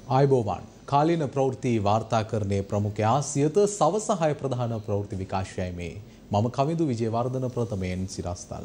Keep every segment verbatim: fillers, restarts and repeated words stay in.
ආයුබෝවන් කාලීන ප්‍රවෘත්ති වාර්තාකරණයේ ප්‍රමුඛයා සියත සවස හය ප්‍රධාන ප්‍රවෘත්ති විකාශයයි මේ මම කවිඳු විජේවර්ධන ප්‍රථමයෙන් සිරස්තල.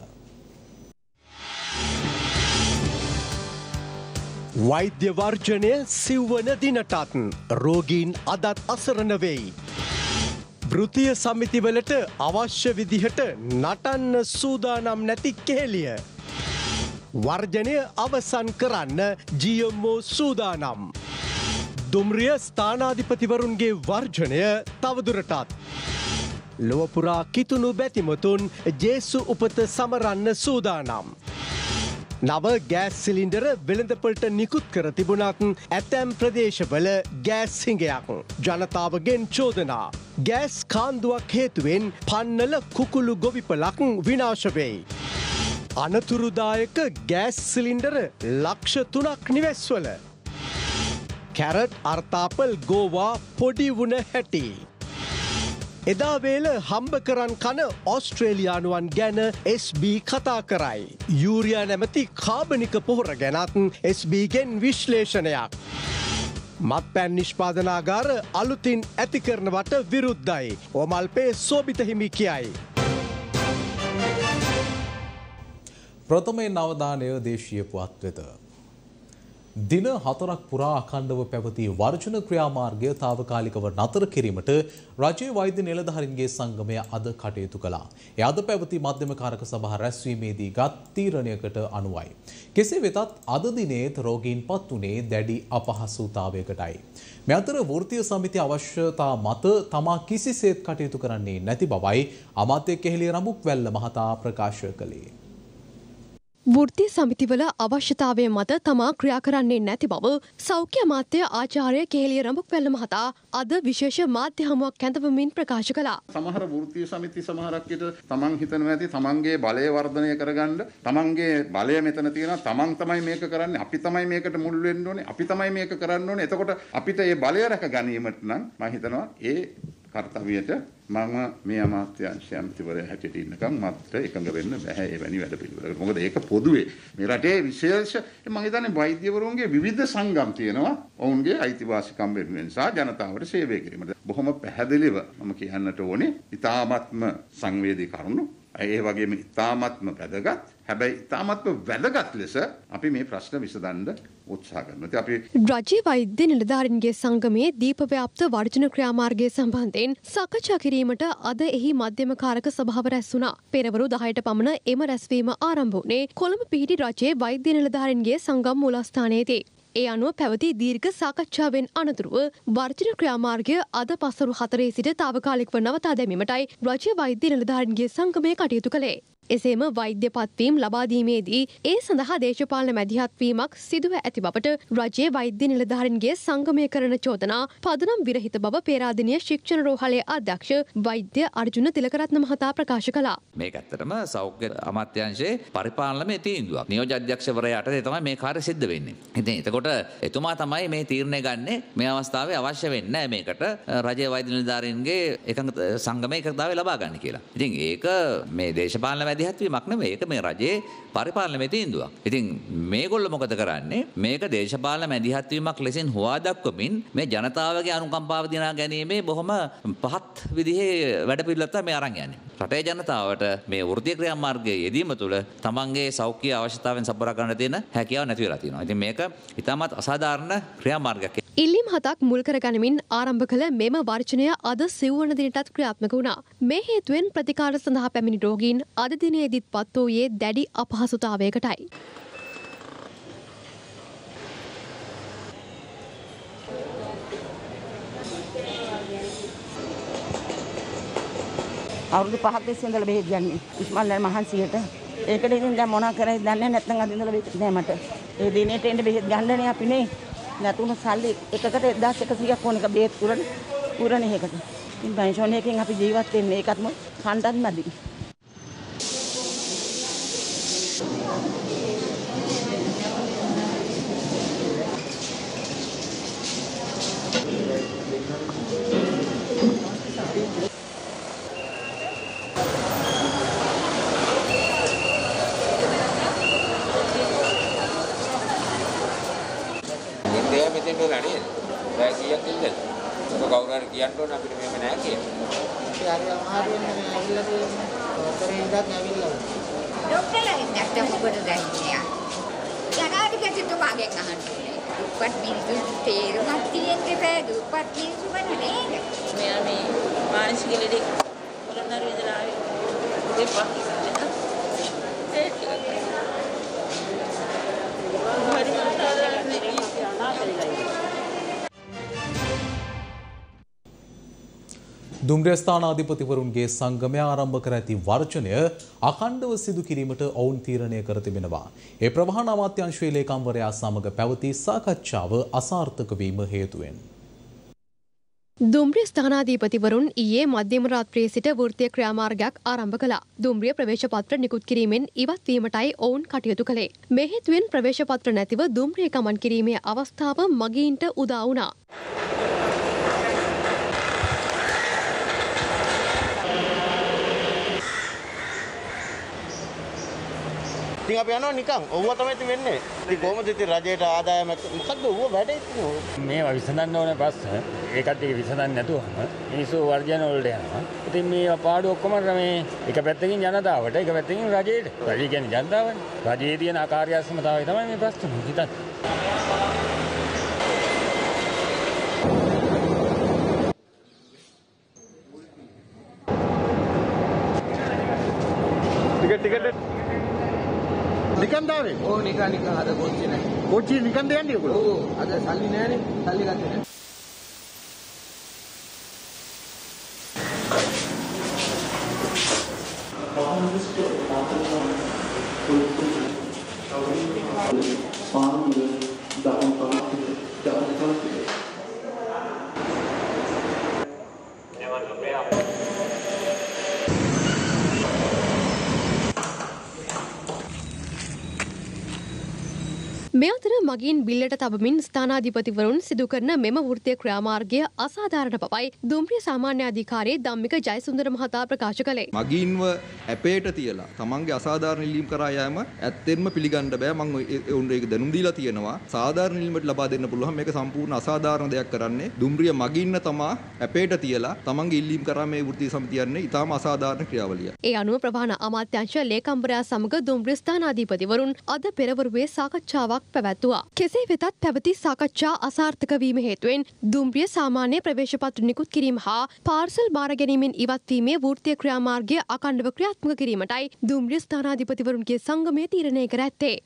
වෛද්‍ය වර්ජනය සිව්වන දිනටත් රෝගීන් අදත් අසරණ වෙයි. වෘත්තීය සමිතිවලට අවශ්‍ය විදිහට නටන්න සූදානම් නැති කෙහෙලිය. වර්ජනය අවසන් කරන්න ජී එම් ඕ සූදානම්. දුම්රිය ස්ථානාධිපතිවරුන්ගේ වර්ජනය තවදුරටත්. ලොවපුරා කිතුුණු බැතිමතුන් ජේසු උපත සමරන්න සූදානම්. නව ගෑස් සිලින්ඩර වෙළඳපොළට නිකුත් කර තිබුණත් ඇතැම් ප්‍රදේශවල ගෑස් හිඟයක්. ජනතාවගෙන් චෝදනා. ගෑස් කාන්දුවක් හේතුවෙන් පන්නල කුකුළු ගොවිපලක් විනාශ වෙයි. අනතුරුදායක ගෑස් සිලින්ඩර ලක්ෂ තුනක් නිවෙස්වල. කැරට් අර්තාපල් ගෝවා පොඩි වුණ හැටි. එදා වේල හම්බ කරන් කන ඕස්ට්‍රේලියානුවන් ගැන එස් බී කතා කරයි. යූරියා නැමැති කාබනික පොහොර ගැනත් එස් බී ගෙන් විශ්ලේෂණයක්. මත්පැන් නිෂ්පාදනාගාර අලුතින් ඇති කරනවට විරුද්ධයි. ඔමල්පේ සෝබිත හිමි කියයි. ප්‍රථමයෙන් අවධානය දේශීය පුවත් වෙත. දින හතරක් පුරා අඛණ්ඩව පැවති වර්ජන ක්‍රියාමාර්ගය తాවකාලිකව නතර කිරීමට රජයේ වෛද්‍ය නිලධාරීන්ගේ සංගමය අද කටයුතු කළා. ඒ අද පැවති මධ්‍යම කාරක සභා රැස්වීමේදී ගත් තීරණයකට අනුවයි. කෙසේ වෙතත් අද දිනේත් රෝගීන් පත් වුණේ දැඩි අපහසුතාවයකටයි. මේ අතර වෘත්තීය සමිති අවශ්‍යතා මත තමා කිසිසේත් කටයුතු කරන්නේ නැති බවයි අමාත්‍ය කෙහෙලිය රඹුක්වැල්ල මහතා ප්‍රකාශ කළේ. වෘත්තීය සමිතිවල අවශ්‍යතාවය මත තමා ක්‍රියා කරන්නේ නැති බව සෞඛ්‍ය අමාත්‍ය ආචාර්ය කෙහෙලිය රඹුක්වැල්ල මහතා අද විශේෂ මාධ්‍ය හමුවක් කැඳවමින් ප්‍රකාශ කළා. සමහර වෘත්තීය සමිති සමහරක් විට තමන් හිතනවා ඇති තමන්ගේ බලය වර්ධනය කරගන්න තමන්ගේ බලය මෙතන තියෙනවා තමන් තමයි මේක කරන්නේ අපි තමයි මේකට මුල් වෙන්න ඕනේ අපි තමයි මේක කරන්න ඕනේ එතකොට අපිට මේ බලය රැක ගැනීමට නම් මම හිතනවා ඒ කර්තව්‍යයට මම මේ අමාත්‍ය අංශ ඇමතිවරයා හැටියට ඉන්නකම් මට එකඟ වෙන්න බෑ එවැනි වැඩ පිළිවෙලකට. මොකද ඒක පොදුවේ මේ රටේ විශේෂ මම හිතන්නේ වෛද්‍යවරුන්ගේ විවිධ සංගම් තියෙනවා. ඔවුන්ගේ අයිතිවාසිකම් වෙනුවෙන් සහ ජනතාවට සේවය කිරීමට. බොහොම පැහැදිලිව මම කියන්නට ඕනේ ඉතාමත්ම සංවේදී කරුණු. ඒ වගේම ඉතාමත්ම වැදගත්. හැබැයි ඉතාමත්ම වැදගත් ලෙස අපි මේ ප්‍රශ්න විසඳන්න උත්සාහ කරනවා. අපි රජයේ වෛද්‍ය නිලධාරීන්ගේ සංගමයේ දීපව්‍යාප්ත වර්ජන ක්‍රියාමාර්ගය සම්බන්ධයෙන් සාකච්ඡා කිරීමට අද එහි මධ්‍යම කාරක සභාව රැස් වුණා. පෙරවරු දහයට පමණ එම රැස්වීම ආරම්භ වුණේ කොළඹ පිහිටි රජයේ වෛද්‍ය නිලධාරීන්ගේ සංගම් මූලස්ථානයේදී. ඒ අනුව පැවති දීර්ඝ සාකච්ඡාවෙන් අනතුරුව වර්ජන ක්‍රියාමාර්ගය අද පසරු හතරේ සිට తాවකාලිකව නවතා දැමීමටයි රජයේ වෛද්‍ය නිලධාරීන්ගේ සංගමය කටයුතු කළේ. එසේම වෛද්‍ය පත්වීම් ලබා දීමේදී ඒ සඳහා දේශපාලන මැදිහත්වීමක් සිදුව ඇති බවට රජයේ වෛද්‍ය නිලධාරීන්ගේ සංගමය කරන චෝදනා පදනම් විරහිත බව පේරාදෙණිය ශික්ෂණ රෝහලේ අධ්‍යක්ෂ වෛද්‍ය අර්ජුන තිලකරත්න මහතා ප්‍රකාශ කළා. මේක ඇත්තටම සෞඛ්‍ය අමාත්‍යාංශයේ පරිපාලනමය තීන්දුවක්. නියෝජ්‍ය අධ්‍යක්ෂවරයාට තමයි මේ කාර්ය සිද්ධ වෙන්නේ. ඉතින් එතකොට එතුමා තමයි මේ තීරණය ගන්නේ මේ අවස්ථාවේ අවශ්‍ය වෙන්නේ මේකට රජයේ වෛද්‍ය නිලධාරීන්ගේ එකඟ සංගමයේ එකඟතාවය ලබා ගන්න කියලා. ඉතින් ඒක මේ දේශපාලන මැදිහත්වීමක් නෙමෙයි ඒක මේ රජයේ පරිපාලනමය තීන්දුවක්. ඉතින් මේගොල්ලෝ මොකද කරන්නේ? මේක දේශපාලන මැදිහත්වීමක් ලෙසින් හොවා දක්වමින් මේ ජනතාවගේ අනුකම්පාව දිනා ගැනීමේ බොහොම පහත් විදිහේ වැඩපිළිවෙලක් තමයි මේ අරන් යන්නේ. රටේ ජනතාවට මේ වෘත්තීය ක්‍රියාමාර්ගයේ යෙදීම තුළ තමන්ගේ සෞඛ්‍ය අවශ්‍යතාවෙන් සපුරා ගන්න තියෙන හැකියාව නැති වෙලා තියෙනවා. ඉතින් මේක ඉතාමත් අසාධාරණ ක්‍රියාමාර්ගයක්. ඉල්ලීම් හතක් මුල් කරගනිමින් ආරම්භ කළ මෙම වර්ජනය අද සිව්වන දිනටත් ක්‍රියාත්මක වුණා. මේ හේතුවෙන් ප්‍රතිකාර සඳහා පැමිණි රෝගීන් අද දිනේදීත් පත් වූයේ දැඩි අපහසුතාවයකටයි. අවුරුදු පහක් තිස්සේ ඉඳලා බෙහෙත් ගන්නේ. ඉස්මල්ලා මහන්සියට. ඒකට ඉතින් දැන් මොනා කරයිද දන්නේ නැත්නම් අද ඉඳලා බෙහෙත් නෑ මට. ඒ දිනේට එන්න බෙහෙත් ගන්නනේ අපි නේ. නැතුණු සල්ලි එකකට එක්දාස් එකසීයක් ඕන එක බෙහෙත් පුරන පුරන එකකට. ඉතින් පෙන්ෂන් එකෙන් අපි ජීවත් වෙන්නේ ඒකත්ම කණ්ඩත් මදි. Dia betul betul ni. ඉල්ලලා. ඒක කවුරු හරි කියන්න ඕන අපිට මෙහෙම නෑ කියලා. ඒ හරි අමාරුවෙන් මේ ඇවිල්ලා තියෙන්නේ. ඔතරේ ඉඳන් ඇවිල්ලා. ડોක්ටර්ලා නැත්තම් ඔබට දැනෙන්නේ. ජනාධිපතිතුමාගෙන් අහන්නේ. දුප්පත් මිනිස්සු තේරුමක් තියෙන්නේ බෑ දුප්පත් මිනිස්සු වන නේද? මෙයා මේ මානසික ලෙඩෙක් පොළොන්නරු ඉඳලා ආවේ. ඒ පාකිස්තානේ. ඒ ටික. හරි දුම්රිය ස්ථානාධිපතිවරුන්ගේ සංගමය ආරම්භ කර ඇති වර්ජනය අඛණ්ඩව සිදු කිරීමට ඔවුන් තීරණය කර තිබෙනවා. ඒ ප්‍රවාහන අමාත්‍යාංශයේ ලේකම්වරයා සමග පැවති සාකච්ඡාව අසාර්ථක වීම හේතුවෙන් දුම්රිය ස්ථානාධිපතිවරුන් ඊයේ මධ්‍යම රාත්‍රියේ සිට වෘත්තීය ක්‍රියාමාර්ගයක් ආරම්භ කළා. දුම්රිය ප්‍රවේශ පත්‍ර නිකුත් කිරීමෙන් ඉවත් වීමටයි ඔවුන් කටයුතු කළේ. මේ හේතුවෙන් ප්‍රවේශ පත්‍ර නැතිව දුම්රිය ගමන් කිරීමේ අවස්ථාව මගීන්ට උදා වුණා. ඉතින් අපි යනවා නිකන්. ඔව්ව තමයි ඉතින් වෙන්නේ. ඉතින් කොහොමද ඉතින් රජයට ආදායම මොකද්ද ඔව්ව වැඩේ ඉතින්. මේවා විසඳන්න ඕනේ පස්ස. ඒකට ඒක විසඳන්නේ නැතුවම මිනිස්සු වර්ජන වලට යනවා. ඉතින් මේ පාඩු ඔක්කොම මේ එක පැත්තකින් ජනතාවට එක පැත්තකින් රජයට. රජය කියන්නේ ජනතාවනේ. රජයේ තියෙන අකාර්යක්ෂමතාවය තමයි මේ ප්‍රශ්න හිතන්නේ. ටිකට් ටිකට් නිකන් දාවේ. ඕ නිකන් නිකන් අද කොච්චි නැහැ. කොච්චි නිකන් දෙන්නේ ඔයගොල්ලෝ. ඔව් අද සල්ලි නැහැනේ. සල්ලි ගත්තේ නැහැ. මේ අතර මගින් බිල්ලට තබමින් ස්ථානාධිපතිවරුන් සිදු කරන මෙම වෘත්තීය ක්‍රියාමාර්ගය අසාධාරණ බවයි දුම්රිය සාමාන්‍ය අධිකාරියේ ධම්මික ජයසුන්දර මහතා ප්‍රකාශ කළේ. මගින්ව ඇපේට තියලා තමන්ගේ අසාධාරණ ඉල්ලීම් කරා යෑම ඇත්තෙන්ම පිළිගන්න බෑ. මම උන් ඒක දැනුම් දීලා තියෙනවා. සාධාරණ ඉල්ලීමට ලබා දෙන්න පුළුවන්. මේක සම්පූර්ණ අසාධාරණ දෙයක් කරන්නේ. දුම්රිය මගින්න තමා ඇපේට තියලා තමන්ගේ ඉල්ලීම් කරා මේ වෘත්තීය සමිතිය යන්නේ ඊටාම අසාධාරණ ක්‍රියාවලිය. ඒ අනුව ප්‍රවාහන අමාත්‍යාංශ ලේකම්වරයා සමග දුම්රිය ස්ථානාධිපතිවරුන් අද පෙරවරුවේ සාකච්ඡාවක් පැවැත්තුවා. කෙසේ වෙතත් පැවති සාකච්ඡා අසාර්ථක වීම හේතුවෙන් දුම්රිය සාමාන්‍ය ප්‍රවේශ පත්‍ර නිකුත් කිරීම හා පාර්සල් බාර ගැනීමෙන් ඉවත්වීමේ වෘත්තීය ක්‍රියාමාර්ගය අඛණ්ඩව ක්‍රියාත්මක කිරීමටයි දුම්රිය ස්ථානාධිපතිවරුන්ගේ සංගමය තීරණය කර ඇත්තේ.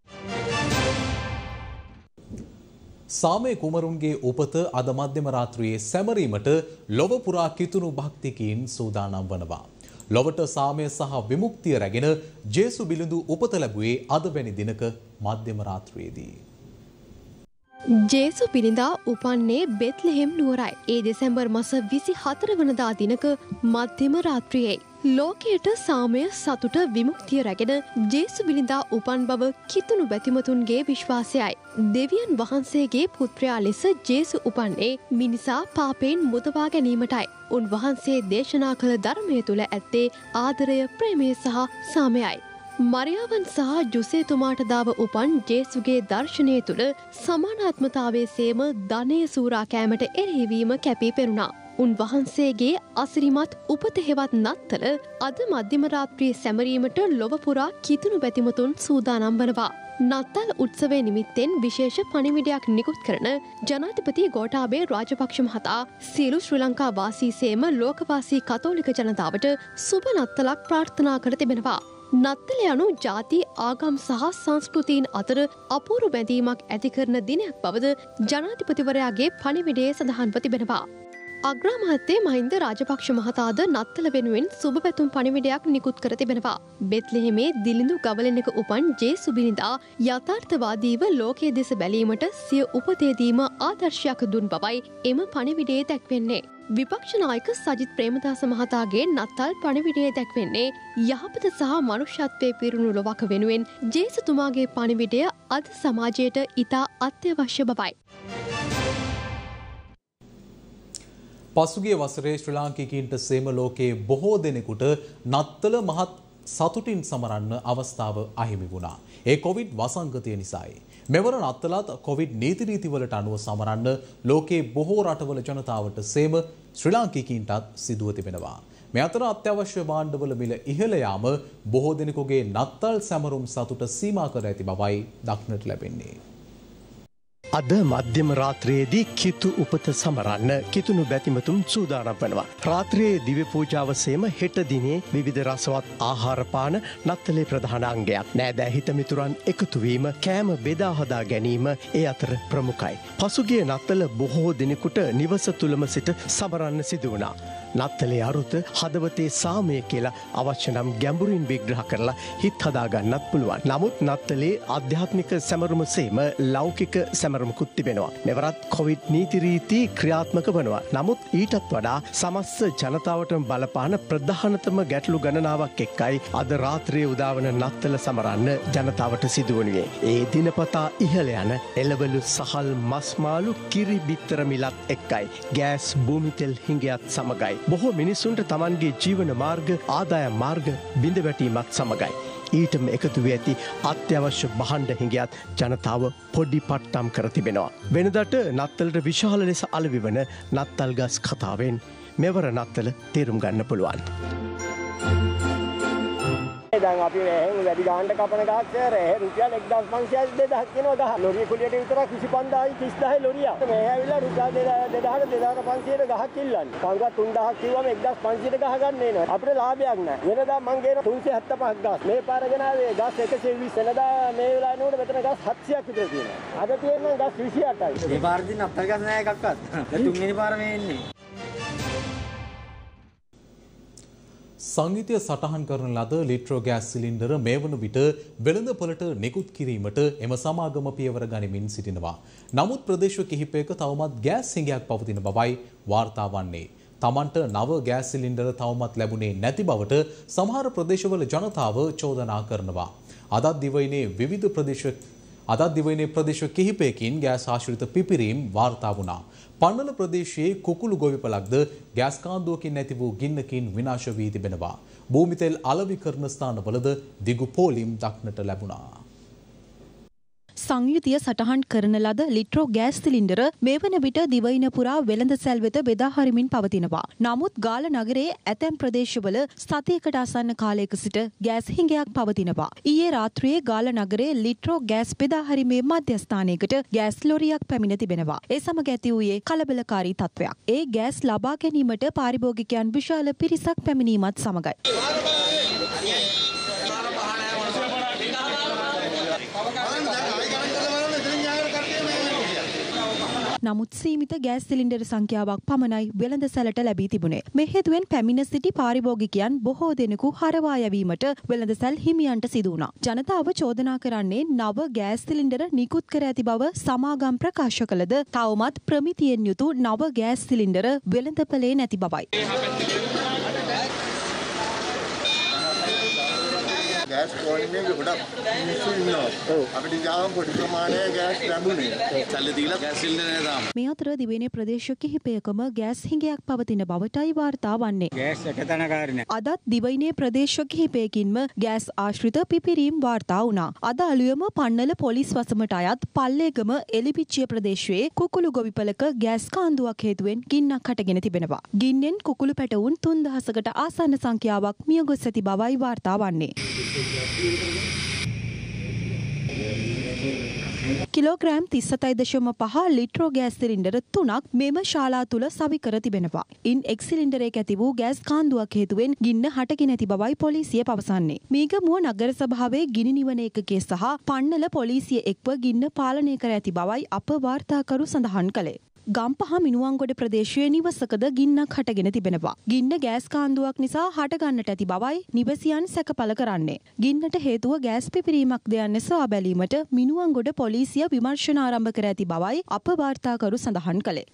සාමය කුමරුන්ගේ උපත අද මධ්‍යම රාත්‍රියේ සැමරීමට ලොව පුරා කිතුණු භක්තිකයින් සූදානම් වනවා. ලොවට සාමය සහ විමුක්තිය රැගෙන ජේසු බිලිඳු උපත ලැබුවේ අද වැනි දිනක මධ්‍යම රාත්‍රියේදී. ජේසු පිළිඳා උපන්නේ බෙත්ලෙහෙම් නුවරයි. ඒ දෙසැම්බර් මස විසි හතර වනදා දිනක මධ්‍යම රාත්‍රියේ. ලෝකයට සාමය සතුට විමුක්තිය රැගෙන ජේසු බිලිඳා උපන් බව කිතුණු බැතිමතුන්ගේ විශ්වාසයයි. දෙවියන් වහන්සේගේ පුත්‍රයා ලෙස ජේසු උපන්නේ මිනිසා පාපයෙන් මුදවා ගැනීමටයි. උන්වහන්සේ දේශනා කළ ධර්මය තුළ ඇත්තේ ආදරය, ප්‍රේමය සහ සාමයයි. මරියාවන් සහ ජුසේතුමාට දාව උපන් ජේසුගේ දර්ශනය තුළ සමානාත්මතාවයේ සේම ධනය සූරා කෑමට එරෙහිවීම කැපී පෙනුණා. උන්වහන්සේගේ අසිරිමත් උපත හෙවත් නත්තල අද මධ්‍යම රාත්‍රියේ සැමරීමට ලොව පුරා කිතුණු බැතිමතුන් සූදානම් වනවා. නත්තල් උත්සවය නිමිත්තෙන් විශේෂ පණිවිඩයක් නිකුත් කරන ජනාධිපති ගෝඨාභය රාජපක්ෂ මහතා සියලු ශ්‍රී ලංකා වාසී සේම ලෝකවාසී කතෝලික ජනතාවට සුබ නත්තලක් ප්‍රාර්ථනා කර තිබෙනවා. නත්තල යනු ජාති ආගම් සහ සංස්කෘතීන් අතර අපූරු බැඳීමක් ඇති කරන දිනයක් බවද ජනාධිපතිවරයාගේ පණිවිඩයේ සඳහන්ව තිබෙනවා. අග්‍රාමාත්‍ය මහින්ද රාජපක්ෂ මහතාද නත්තල වෙනුවෙන් සුබ පැතුම් පණිවිඩයක් නිකුත් කර තිබෙනවා. බෙත්ලෙහෙමේ දිලිඳු ගවලෙනක උපන් ජේසු බිලිඳා යථාර්ථවාදීව ලෝකයේ දෙස බැලීමට සිය උපතේදීම ආදර්ශයක් දුන් බවයි එම පණිවිඩයේ දැක්වෙන්නේ. විපක්ෂ නායක සජිත් ප්‍රේමදාස මහතාගේ නත්තල් පණිවිඩයේ දැක්වෙන්නේ යහපත සහ මනුෂ්‍යත්වයේ පිරුණු ලොවක වෙනුවෙන් ජේසුතුමාගේ පණිවිඩය අද සමාජයට ඉතා අත්‍යවශ්‍ය බවයි. පසුගිය වසරේ ශ්‍රී ලාංකිකයින්ට සේම ලෝකයේ බොහෝ දෙනෙකුට නත්තල මහත් සතුටින් සමරන්න අවස්ථාව අහිමි වුණා. ඒ කොවිඩ් වසංගතය නිසායි. මෙවර නත්තලත් කොවිඩ් නීති රීතිවලට අනුව සමරන්න ලෝකයේ බොහෝ රටවල ජනතාවට සේම ශ්‍රී ලාංකිකයින්ටත් සිදුව තිබෙනවා. මේ අතර අත්‍යවශ්‍ය භාණ්ඩවල මිල ඉහළ යාම බොහෝ දෙනෙකුගේ නත්තල් සැමරුම් සතුට සීමා කර ඇති බවයි දක්නට ලැබෙන්නේ. අද මධ්‍යම රාත්‍රයේදී කිතු උපත සමරන්න කිතුණු බැතිමතුන් සූදානම් වනවා. රාත්‍රයේ දිව්‍ය පූජාව සේම හෙට දිනේ විවිධ රසවත් ආහාර පාන නත්තලේ ප්‍රධාන අංගයක්. නෑදෑ හිතමිතුරන් එකතු වීම කෑම බෙදා හදා ගැනීම ඒ අතර ප්‍රමුඛයි. පසුගිය නත්තල බොහෝ දිනෙකට නිවස තුලම සිට සමරන්න සිදු වුණා. නත්තලේ අරුත හදවතේ සාමය කියලා අවශ්‍ය නම් ගැඹුරින් විග්‍රහ කරලා හිත් හදා ගන්නත් පුළුවන්. නමුත් නත්තලේ ආධ්‍යාත්මික සැමරුම සේම ලෞකික සැමරුමකුත් තිබෙනවා. මෙවරත් කොවිඩ් නීති රීති ක්‍රියාත්මක වනවා. නමුත් ඊටත් වඩා සමස්ත ජනතාවටම බලපාන ප්‍රධානතම ගැටලු ගණනාවක් එක්කයි අද රාත්‍රියේ උදාවන නත්තල සමරන්න ජනතාවට සිදු වුණේ. ඒ දිනපතා ඉහළ යන එළවලු සහල් මස් මාළු කිරි බිත්තර මිලත් එක්කයි. ගෑස් භූමිතෙල් හිඟයත් සමගයි. බොහෝ මිනිසුන්ට තමන්ගේ ජීවන මාර්ග ආදායම් මාර්ග බිඳ වැටීමත් සමගයි. ඊටම එකතු වී ඇති අත්‍යවශ්‍ය භාණ්ඩ හිඟයත් ජනතාව පොඩි පට්ටම් කර තිබෙනවා. වෙනදට නත්තලට විශාල ලෙස අලෙවි වන නත්තල් ගස් කතාවෙන් මෙවර නත්තල තේරුම් ගන්න පුළුවන්. දැන් අපි එහෙන් වැඩි ගානට කපන ගහක් රේ රුපියල් එක්දාස් පන්සියයක් දෙදහස් කියනවා ගහ. ලොරිය කුලියට විතරක් විසි පන්දායි තිස් දහයි ලොරිය. මේ ඇවිල්ලා රුපියල් දෙදහස් දෙදහස් පන්සියයට ගහක් ඉල්ලන්නේ. කවුරුත් තුන් දහස් කිව්වම එක්දාස් පන්සියයට ගහ ගන්න එනවා. අපිට ලාභයක් නැහැ. වෙනදා මං ගේන තුන්සිය හැත්තෑ පහක් ගස්. මේ පාර ගෙනාවේ ගස් එකසිය විස්ස. වෙනදා මේ වෙලාවේ නෝඩ මෙතන ගස් හත්සියයක් විතර තියෙනවා. අද තියෙන ගස් විසි අටයි. මේ පාරදී නත්තල් ගස් නැහැ එකක්වත්. දැන් තුන්වෙනි පාර මේ එන්නේ. සංගීතය සටහන් කරන ලද ලිට්‍රෝ ගෑස් සිලින්ඩර මේ වන විට වෙළඳපොළට නිකුත් කිරීමට එම සමාගම පියවර ගනිමින් සිටිනවා. නමුත් ප්‍රදේශ කිහිපයක තවමත් ගෑස් හිඟයක් පවතින බවයි වාර්තා වන්නේ. තමන්ට නව ගෑස් සිලින්ඩර තවමත් ලැබුණේ නැති බවට සමහර ප්‍රදේශවල ජනතාව චෝදනා කරනවා. අදත් දිවයිනේ විවිධ ප්‍රදේශ අදත් දිවයිනේ ප්‍රදේශ කිහිපයකින් ගෑස් ආශ්‍රිත පිපිරීම් වාර්තා වුණා. පන්නල ප්‍රදේශයේ කුකුළු ගොවිපලක්ද ගෑස් කාන්දුවකින් ඇති වූ ගින්නකින් විනාශ වී තිබෙනවා. භූමිතෙල් අලෙවි කරන ස්ථානවලද දිගු පෝලිම් දක්නට ලැබුණා. සංයුතිය සටහන් කරන ලද ලිට්‍රෝ ගෑස් සිලින්ඩර මේ වන විට දිවයින පුරා වෙළඳ සැල් වෙත බෙදා හරිමින් පවතිනවා. නමුත් ගාල නගරයේ ඇතැම් ප්‍රදේශවල සතියකට ආසන්න කාලයක සිට ගෑස් හිඟයක් පවතිනවා. ඊයේ රාත්‍රියේ ගාල නගරයේ ලිට්‍රෝ ගෑස් බෙදා හරිමේ මධ්‍යස්ථානයකට ගෑස් ලොරියක් පැමිණ තිබෙනවා. ඒ සමග ඇති වූයේ කලබලකාරී තත්වයක්. ඒ ගෑස් ලබා ගැනීමට පාරිභෝගිකයන් විශාල පිරිසක් පැමිණීමත් සමගයි. නමුත් සීමිත ගෑස් සිලින්ඩර සංඛ්‍යාවක් පමණයි වෙළඳ සැලට ලැබී තිබුණේ. මේ හේතුවෙන් පැමිණ සිටි පාරිභෝගිකයන් බොහෝ දෙනෙකු හරවා යැවීමට වෙළඳ සැල් හිමියන්ට සිදු වුණා. ජනතාව චෝදනා කරන්නේ නව ගෑස් සිලින්ඩර නිකුත් කර ඇති බව සමාගම් ප්‍රකාශ කළද තවමත් ප්‍රමිතියෙන් යුතු නව ගෑස් සිලින්ඩර වෙළඳපළේ නැති බවයි. ගෑස් පෝලිමේ ගොඩක් මිනිස්සු ඉන්නවා. අපිට යාම පොඩි ප්‍රමාණයක් ගෑස් ලැබුණේ. සල්ලි දීලා ගෑස් සිලින්ඩර් දාමු. මේ අතර දිවයිනේ ප්‍රදේශ කිහිපයකම ගෑස් හිඟයක් පවතින බවටයි වාර්තා වන්නේ. ගෑස් එකතැනකාරී නැහැ. අදත් දිවයිනේ ප්‍රදේශ කිහිපයකින්ම ගෑස් ආශ්‍රිත පිපිරීම් වාර්තා වුණා. අද අලුයම පන්නල පොලිස් වසමට අයත් පල්ලේගම එලිපිච්චිය ප්‍රදේශයේ කුකුළු ගොවිපලක ගෑස් කාන්දුවක් හේතුවෙන් ගින්නක් හටගෙන තිබෙනවා. ගින්නෙන් කුකුළු පැටවුන් තුන් දහසකට ආසන්න සංඛ්‍යාවක් මියගොස් ඇති බවයි වාර්තා වන්නේ. කිලෝග්‍රෑම් තිස් සතයි දශම පහ ලිට්‍රෝ ගෑස් සිලින්ඩර තුනක් මෙම ශාලා තුල සවි කර තිබෙනවා. ඉන් එක් සිලින්ඩරයක ඇති වූ ගෑස් කාන්දුවක් හේතුවෙන් ගින්න හටගෙන ඇති බවයි පොලිසිය පවසන්නේ. මීගමුව නගර සභාවේ ගිනි නිවන එකකේ සහ පන්නල පොලිසිය එක්ව ගින්න පාලනය කර ඇති බවයි අප වාර්තාකරු සඳහන් කළේ. ගම්පහ මිනුවන්ගොඩ ප්‍රදේශයේ නිවසකද ගින්නක් හටගෙන තිබෙනවා. ගින්න ගෑස් කාන්දුවක් නිසා හටගන්නට ඇති බවයි නිවසියන් සැකපල කරන්නේ. ගින්නට හේතුව ගෑස් පිපිරීමක් ද යන්න සොයා බැලීමට මිනුවන්ගොඩ පොලිසිය විමර්ශන ආරම්භ කර ඇති බවයි අප වාර්තාකරු සඳහන් කළේ.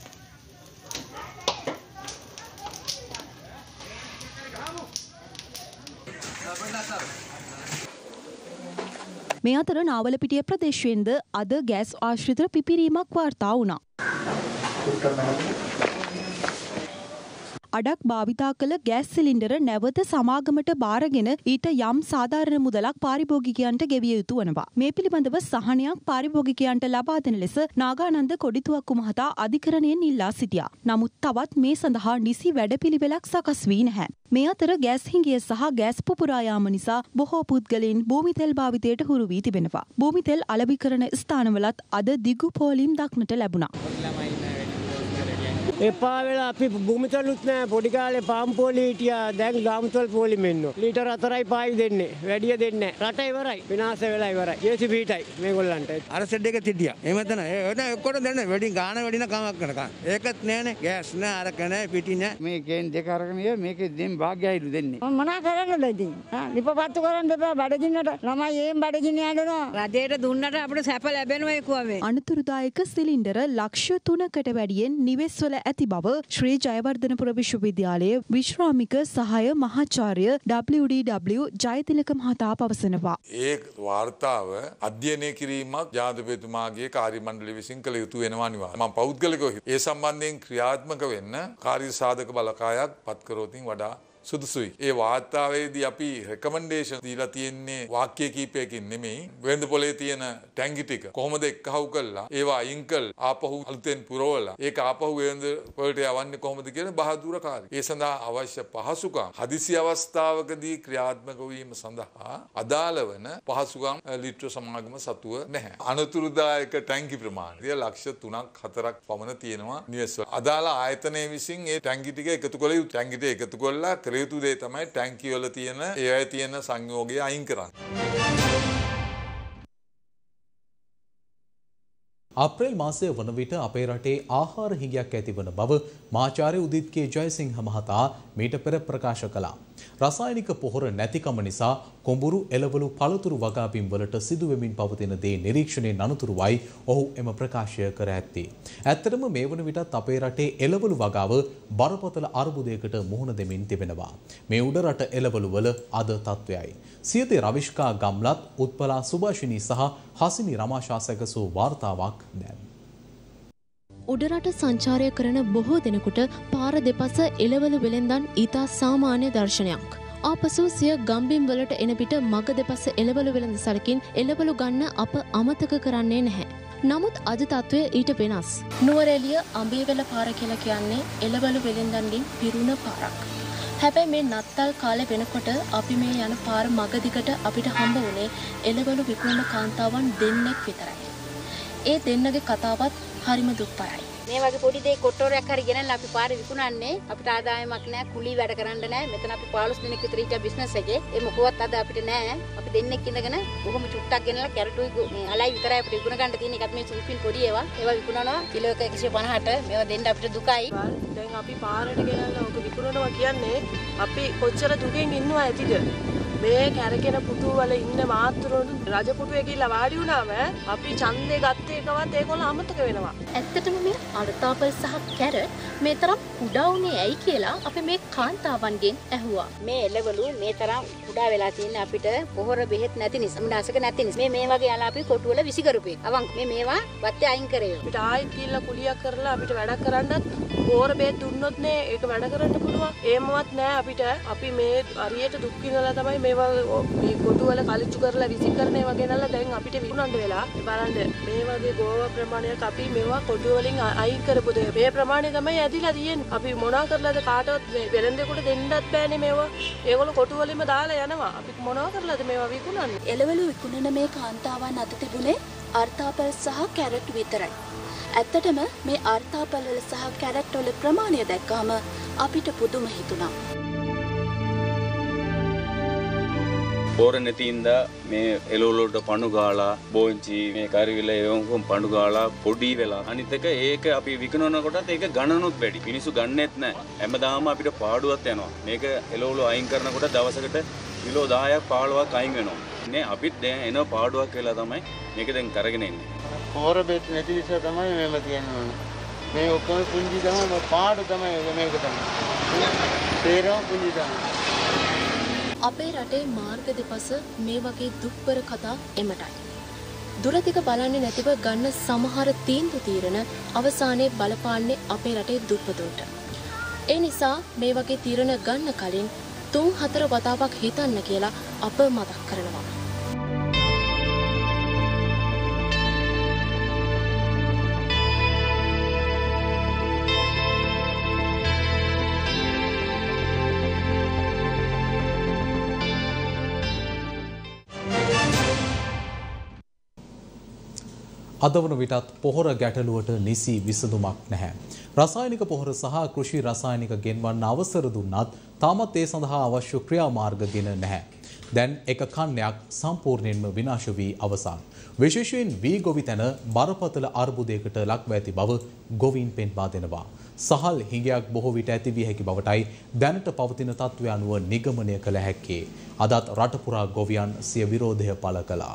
මේ අතර නාවලපිටිය ප්‍රදේශයෙන්ද අද ගෑස් ආශ්‍රිත පිපිරීමක් වාර්තා වුණා. අඩක් භාවිතා කළ ගෑස් සිලින්ඩර නැවත සමාගමට බාරගෙන ඊට යම් සාධාරණ මුදලක් පාරිභෝගිකයන්ට ගෙවිය යුතු වනවා. මේ පිළිබඳව සහනයක් පාරිභෝගිකයන්ට ලබා දෙන ලෙස නාගානන්ද කොඩිතුවක්කු මහතා අධිකරණයෙන් ඉල්ලා සිටියා. නමුත් තවත් මේ සඳහා නිසි වැඩපිළිවෙලක් සකස් වී නැහැ. මේ අතර ගෑස් හිඟිය සහ ගෑස් පුපුරා යාම නිසා බොහෝ පුද්ගලයන් භූමි තෙල් භාවිතයට හුරු වී තිබෙනවා. භූමි තෙල් අලෙවි කරන ස්ථානවලත් අද දිගු පෝලිම් දක්නට ලැබුණා. එපා වෙලා අපි භූමිතලුත් නෑ පොඩි කාලේ පාම් පොලි හිටියා දැන් ගාම්තල් පොලි මෙන්න ලීටර් හතරයි පහයි දෙන්නේ වැඩිය දෙන්නේ නෑ රට ඉවරයි විනාශ වෙලා ඉවරයි ජේසීබීටයි මේගොල්ලන්ට අර සෙඩ් එක තිටියා එහෙම තමයි ඒ ඔක්කොට දෙන්නේ වැඩි ගාන වැඩි නකමක් කරනවා ඒකත් නෑනේ ගෑස් නෑ අරක නෑ පිටි නෑ මේ ගේන් දෙක අරගෙන ඉය මේකේ දෙන් භාග්‍යයිලු දෙන්නේ මොනවා කරන්නද ඉතින් හා ලිපපත්තු කරන්න එපා බඩගින්නට ළමයි එහෙම බඩගින්න යනවා රජයට දුන්නට අපිට සැප ලැබෙනවා ඒකුවා අනතුරුදායක සිලින්ඩර ලක්ෂ තුනකට වැඩියෙන් නිවෙස්වල ඇති බව ශ්‍රී ජයවර්ධනපුර විශ්වවිද්‍යාලයේ විශ්‍රාමික සහාය මහාචාර්ය ඩබ්ලිව් ඩී ඩබ්ලිව් ජයතිලක මහතා පවසනවා. ඒ වාර්තාව අධ්‍යයනය කිරීමක් ජනාධිපතිතුමාගේ කාර්ය මණ්ඩලය විසින් කළ යුතු වෙනවා අනිවාර්යයෙන්. මම පෞද්ගලිකව ඒ සම්බන්ධයෙන් ක්‍රියාත්මක වෙන්න කාර්ය සාධක බලකායක් පත් කරෝතින් වඩා සුදුසුයි. ඒ වාර්තාවේදී අපි රෙකමෙන්ඩේෂන් දීලා තියෙන්නේ වාක්‍ය කීපයකින් නෙමෙයි. වෙළඳ පොලේ තියෙන ටැංකි ටික කොහොමද එක්කහුව කළා ඒවා අයින් කළා ආපහු අලුතෙන් පුරවලා ඒක ආපහු වෙළඳ පොලට යවන්නේ කොහොමද කියන බහදුර කාර්යය. ඒ සඳහා අවශ්‍ය පහසුකම් හදිසි අවස්ථාවකදී ක්‍රියාත්මක වීම සඳහා අදාළ වන පහසුකම් ලිට්‍ර සමාගම සතුව නැහැ. අනතුරුදායක ටැංකි ප්‍රමාණය ලක්ෂ තුනක් හතරක් පමණ තියෙනවා නිවෙස්වල. අදාළ ආයතනය විසින් ඒ ටැංකි ටික එකතු කළ යුතු. ටැංකි ටික එකතු කළා යුතු දේ තමයි ටැංකි වල තියෙන ඒ අය තියෙන සංයෝගය අයින් කරන්න. අප්‍රේල් මාසය වන විට අපේ රටේ ආහාර හිඟයක් ඇතිවන බව මාචාර්ය උදිත් කේ ජයසිංහ මහතා මීට පෙර ප්‍රකාශ කළා. රසායනික පොහොර නැතිකම නිසා කොඹුරු එළවලු පළතුරු වගාබිම් වලට සිදුවෙමින් පවතින දේ නිරීක්ෂණයෙන් අනතුරුවයි ඔහු එම ප්‍රකාශය කර ඇත්තේ. ඇත්තටම මේ වන විටත් අපේ රටේ එළවලු වගාව බරපතල අර්බුදයකට මුහුණ දෙමින් තිබෙනවා. මේ උඩ රට එළවලු වල අද තත්ත්වයයි. සියතේ රවිෂ්කා ගම්ලත් උත්පලා සුභාෂිනී සහ හසිනි රමාශා සැකසූ වාර්තාවක් දැන්. උඩරට සංචාරය කරන බොහෝ දෙනෙකුට පාර දෙපස එළවලු වෙළෙන්දන් ඉතා සාමාන්‍ය දර්ශනයක්. ආපසු සිය ගම්බිම් වලට එන පිට මග දෙපස එළවලු වෙළඳ සලකින් එළවලු ගන්න අප අමතක කරන්නේ නැහැ. නමුත් අද තත්ත්වය ඊට වෙනස්. නුවරඑළිය අඹේවැල පාර කියලා කියන්නේ එළවලු වෙළෙන්දන්ගෙන් පිරුණ පාරක්. හැබැයි මේ නත්තල් කාලේ වෙනකොට අපි මේ යන පාර මග දිගට අපිට හම්බ වුණේ එළවලු විකුණන කාන්තාවන් දෙන්නෙක් විතරයි. ඒ දෙන්නගේ කතාවත් හරිම දුක්පරයි. මේ වගේ පොඩි දෙයක් කොට්ටෝරයක් හරි ගෙනල්ලා අපි පාරේ විකුණන්නේ අපිට ආදායමක් නැහැ කුලී වැඩ කරන්න නැහැ. මෙතන අපි පහළොස් දිනක් විතර හිටියා බිස්නස් එකේ. ඒ මොකවත් අද අපිට නැහැ. අපි දෙන්නෙක් ඉඳගෙන බොහොම චුට්ටක් ගෙනල්ලා කැරටුයි මේ අලයි විතරයි අපිට විකුණ ගන්න තියෙන එකත් මේ සුපින් පොඩි ඒවා. ඒවා විකුණනවා කිලෝ එක එකසිය පනහට. මේවා දෙන්න අපිට දුකයි. දැන් අපි පාරට ගෙනල්ලා ඔක විකුණනවා කියන්නේ අපි කොච්චර දුකෙන් ඉන්නවා ඇතිද? මේ කැරකෙන පුටු වල ඉන්න මාත්‍රවලු රජ පුටුවේ ගිහිල්ලා වාඩි වුණාම අපි ඡන්දේ ගත්ත එකවත් ඒගොල්ලෝ අමතක වෙනවා. ඇත්තටම මේ අර්තාපල් සහ කැරට් මේ තරම් කුඩා වුණේ ඇයි කියලා අපි මේ කාන්තාවන්ගෙන් ඇහුවා. මේ එළවලු මේ තරම් කුඩා වෙලා තියෙන්නේ අපිට පොහොර බෙහෙත් නැති නිසා. මුණාසක නැති නිසා. මේ මේ වගේ යාලා අපි කොටු වල විසිකරුපේ. අවංක මේ මේවා වත්තේ අයින් කරේ. අපිට ආයෙත් ගිහිල්ලා කුලියක් කරලා අපිට වැඩක් කරන්නත් පොහොර බෙහෙත් දුන්නොත් නේ ඒක වැඩ කරන්න පුළුවන්. ඒමවත් නෑ අපිට. අපි මේ හරියට දුක් විඳලා තමයි මේවා මේ කොටු වල කලිච්චු කරලා විසි කරන ඒවා ගෙනල්ලා දැන් අපිට විකුණන්න වෙලා. බලන්න මේ වගේ ගෝවා ප්‍රමාණයක් අපි මේවා කොටු වලින් අයින් කරපු දේ. මේ ප්‍රමාණය තමයි ඇදිලා තියෙන්නේ. අපි මොනවා කරලාද කාටවත් වෙළඳෙකුට දෙන්නත් බෑනේ මේවා. ඒගොල්ලෝ කොටු වලින්ම දාලා යනවා. අපි මොනවා කරලාද මේවා විකුණන්නේ? එළවලු විකුණන මේ කාන්තාවන් අත තිබුණේ අර්තාපල් සහ කැරට් විතරයි. ඇත්තටම මේ අර්තාපල් වල සහ කැරට් වල ප්‍රමාණය දැක්කම අපිට පුදුම හිතුණා. පොර නැතිඳා මේ එළවලුට පණු ගාලා බෝංචි මේ කරිවිල ඒවම පණු ගාලා පොඩි වෙලා අනිත් එක ඒක අපි විකුණනකොටත් ඒක ගණනුත් වැඩි. මිනිස්සු ගන්නෙත් නැහැ. හැමදාම අපිට පාඩුවක් යනවා. මේක එළවලු අයින් කරනකොට දවසකට කිලෝ දහයක් පහළොවක් අයින් වෙනවා. නේ අපිත් දැන් එන පාඩුවක් කියලා තමයි මේක දැන් කරගෙන ඉන්නේ. පොර බෙත් නැති නිසා තමයි මේව කියන්නේ. මේ ඔක්කොම පුංචි තමයි පාඩු තමයි මේක තමයි. තේරෙනවා පුංචි තමයි. අපේ රටේ මාර්ග දෙපස මේ වගේ දුක්බර කතා එමටයි. දුරදිග බලන්නේ නැතිව ගන්න සමහර තීන්දුව తీරන අවසානයේ බලපාන්නේ අපේ රටේ දුප්පතුන්ට. ඒ නිසා මේ වගේ තීරණ ගන්න කලින් තුන් හතර වතාවක් හිතන්න කියලා අප මතක් කරනවා. අද වන විටත් පොහොර ගැටලුවට නිසි විසඳුමක් නැහැ. රසායනික පොහොර සහ කෘෂි රසායනික ගෙන්වන්න අවසර දුන්නත් තාමත් ඒ සඳහා අවශ්‍ය ක්‍රියාමාර්ග ගෙන නැහැ. දැන් එක කන්නයක් සම්පූර්ණයෙන්ම විනාශ වී අවසන්. විශේෂයෙන් වී ගොවි තැන බරපතල අර්බුදයකට ලක්ව ඇති බව ගොවීන් පෙන්වා දෙනවා. සහල් හිඟයක් බොහෝ විට ඇති විය හැකි බවටයි දැනට පවතින තත්ත්වය අනුව නිගමනය කළ හැක්කේ. අදත් රට පුරා ගොවියන් සිය විරෝධය පළ කළා.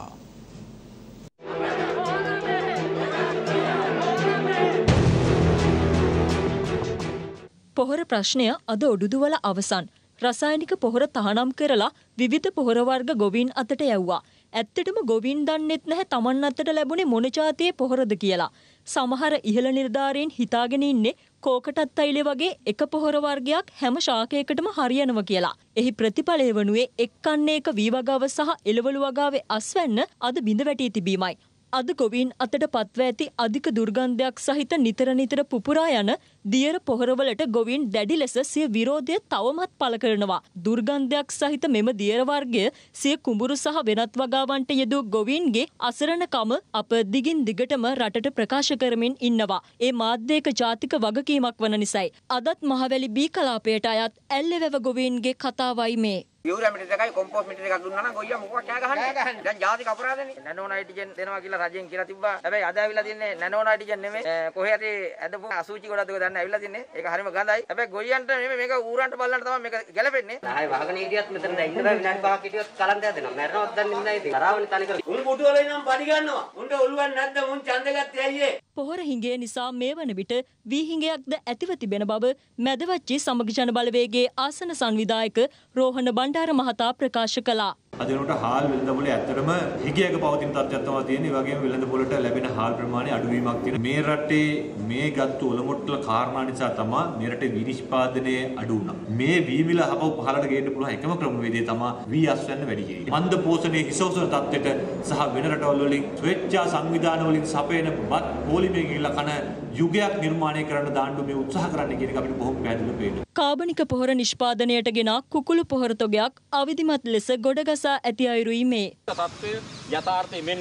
පොහොර ප්‍රශ්නය අද ඔඩුදුවල අවසන්. රසායනික පොහොර තහනම් කරලා විවිධ පොහොර වර්ග ගොවීන් අතට යවුවා. ඇත්තටම ගොවීන් දන්නෙත් නැහැ Taman අතට ලැබුණේ මොන જાතියේ පොහොරද කියලා. සමහර ඉහළ නිලධාරීන් හිතාගෙන ඉන්නේ කෝකටත් තෛලය වගේ එක පොහොර වර්ගයක් හැම ශාකයකටම හරියනවා කියලා. එහි ප්‍රතිඵලය වනුයේ එක් කන්නේක වී වගාව සහ එළවලු වගාවේ අස්වැන්න අද බිඳ වැටී තිබීමයි. අද ගොවීන් අතට පත්ව ඇති අධික දුර්ගන්ධයක් සහිත නිතර නිතර පුපුරා යන දියර පොහොරවලට ගොවීන් දැඩි ලෙස සිය විරෝධය තවමත් පළ කරනවා. දුර්ගන්ධයක් සහිත මෙම දියර වර්ගය සිය කුඹුරු සහ වෙනත් වගාවන්ට යෙදූ ගොවීන්ගේ අසරණකම අප දිගින් දිගටම රටට ප්‍රකාශ කරමින් ඉන්නවා. ඒ මාධ්‍යයක ජාතික වගකීමක් වන නිසයි. අදත් මහවැලි බී කලාපයට අයත් ඇල්ලෙවැව ගොවීන්ගේ කතාවයි මේ. යූරියා මිටි දෙකයි කොම්පෝස්ට් මිටි දෙකක් දුන්නා නම් ගොයියා මොකක් කෑ ගහන්නේ. දැන් ජාතික අපරාධනේ. නැනෝ නයිට්‍රජන් දෙනවා කියලා රජෙන් කියලා තිබ්බා. හැබැයි අද ඇවිල්ලා තින්නේ නැනෝ නයිට්‍රජන් නෙමෙයි. කොහේ හරි ඇදපු අසුචි ගොඩක් දෙක දැන් ඇවිල්ලා තින්නේ. ඒක හරිම ගඳයි. හැබැයි ගොයියන්ට නෙමෙයි මේක ඌරන්ට බල්ලන්ට තමයි මේක ගැලපෙන්නේ. ආයි වහගෙන හිටියත් මෙතන දැන් ඉන්න බෑ විනාඩි පහක් හිටියොත් කලන්තයක් දෙනවා. මැරෙනවත් දන්නේ නැහැ ඉතින්. තරවනේ තනි කර. උන් පුටු වල ඉන්නම් පඩි ගන්නවා. උන්ට ඔළුවක් නැද්ද මුන් ඡන්ද ගත්තේ අයියේ. පොහොර හිඟය නිසා මේ වන විට වී හිඟයක්ද ඇතිව තිබෙන බව මැදවච්චි සමග ජන බලවේගයේ ආසන සංවිධායක රෝහණ බණ්ඩාර මහතා ප්‍රකාශ කළා. අද වෙනකොට හාල් වෙළඳපොලේ ඇත්තටම හිගයක පවතින තත්ත්වයක් තමයි තියෙන්නේ. ඒ වගේම වෙළඳපොලට ලැබෙන හාල් ප්‍රමාණය අඩුවීමක් තියෙනවා. මේ රටේ මේ ගත්තු ඔලොමොට්ටල කාරණා නිසා තමයි මේ රටේ වී නිෂ්පාදනය අඩු වුණා. මේ වී මිල හපව පහළට ගේන්න පුළුවන් එකම ක්‍රමවේදය තමයි වී අස්වැන්න වැඩි කිරීම. මන්ද පෝෂණයේ හිසෝසන තත්ත්වයට සහ වෙන රටවල් වලින් ස්වේච්ඡා සංවිධාන වලින් සපයන බත් පොලිමේ ගිහිල්ලා කන යුගයක් නිර්මාණය කරන්න දාන්න මේ උත්සාහ කරන්න කියන එක අපිට බොහොම පැහැදිලිව පේනවා. කාබනික පොහොර නිෂ්පාදනයට ගෙන කුකුළු පොහොර තොගයක් අවිධිමත් ලෙස ගොඩගසා ඇති අයුරුයි මේ. තත්ත්වය යථාර්ථය මෙන්න.